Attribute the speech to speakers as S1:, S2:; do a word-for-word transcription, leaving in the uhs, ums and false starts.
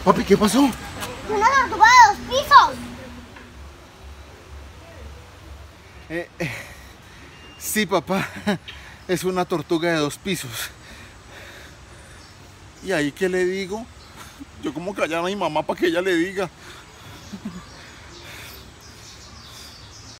S1: Papi, ¿qué pasó?
S2: Una tortuga de dos pisos.
S1: Eh, eh, sí, papá, es una tortuga de dos pisos. ¿Y ahí qué le digo? Yo como callar a mi mamá para que ella le diga.